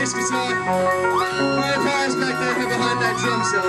bass guitar. My Paez back there behind that drum set.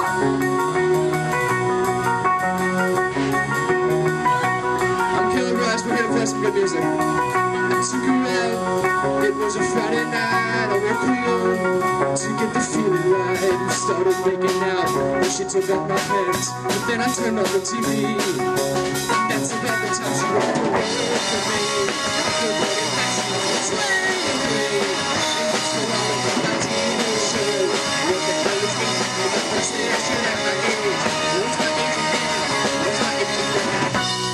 I'm Killer Rush, we're here to play some good music. I took her out, it was a Friday night. I woke her up to get the feeling right. We started making out, and she took off my pants. But then I turned on the TV. That's about the time she walked away from me. I feel like an accident, it's lately. And it's for all of my TV show. What the hell is going on? The PlayStation at my age. What's my age again? What's my age again?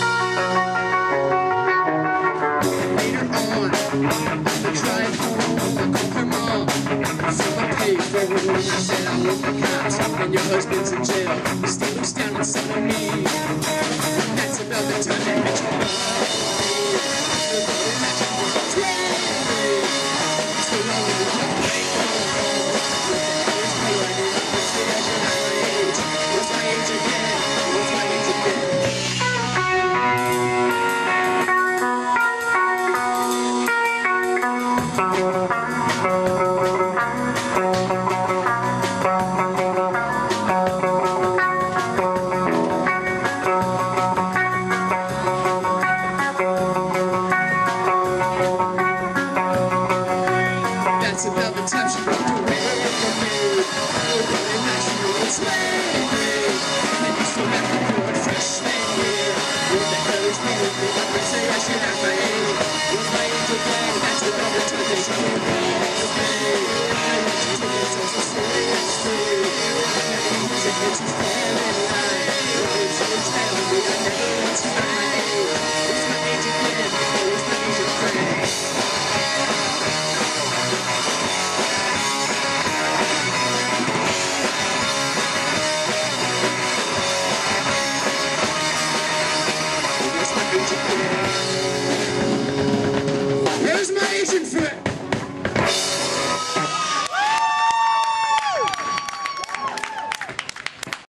Later on the drive home, I called her mom from a payphone. I said I want the cops, and your husband's in jail. Stay loose down on some of me. That's about the time that bitch will love me. So go to match up with the so long as you don't play home. What the hell is playing? What's the age of my age? What's my age again? What's my age again? That's about the time she walked away from me. Nobody likes you, it's lately. And you still have to do it freshman year. What the hell is wrong with me? I would say I should have my age. What's my age again? That's about the time that she came back to me. I want you to listen so seriously. I never used it, it's a family line. But it's always telling me I never want to.